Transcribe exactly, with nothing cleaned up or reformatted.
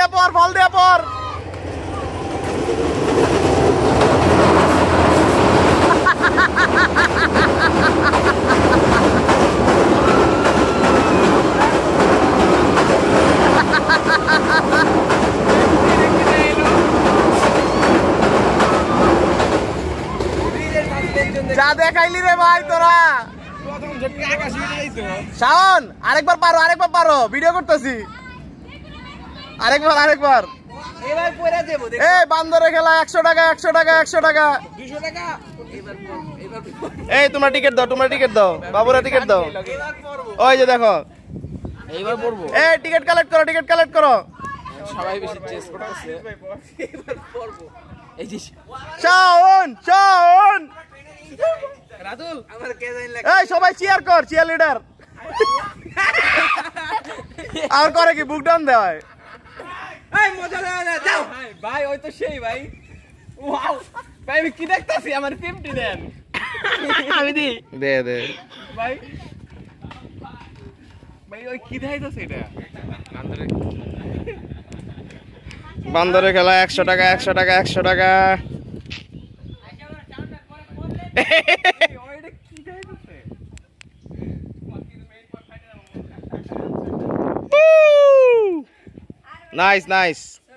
দেয়া পর ফল দেয়া পর যা দেখাইলি রে ভাই তোরা শাওন আরেকবার পারো আরেকবার পারো ভিডিও করতেছি আরেকবার আরেকবার এই বান্দরে খেলা একশো টাকা একশো টাকা একশো টাকা এই তোমরা টিকিট দাও তোমরা টিকিট দাও বাবুরা টিকিট দাও ওই যে দেখো এইবার পড়বো এই টিকিট কালেক্ট করো টিকিট কালেক্ট করো সবাই বেশি চেস করতেছে এবার পড়বো এই যে শাওন শাওন রাতুল আমার কে জানি লাগে এই সবাই চিয়ার কর চিয়ার লিডার আর করে কি বুক ডাউন দেয় এই মজা লাগে না যাও ভাই ওই তো সেই ভাই ওয়াও ভাই আমি কি দেখতাছি আমার ফিফটি দেন আমি দি দে দে ভাই ভাই ওই কি দেখাইতাছে এটা বান্দরে বান্দরে খেলা একশো টাকা একশো টাকা একশো টাকা Nice, nice.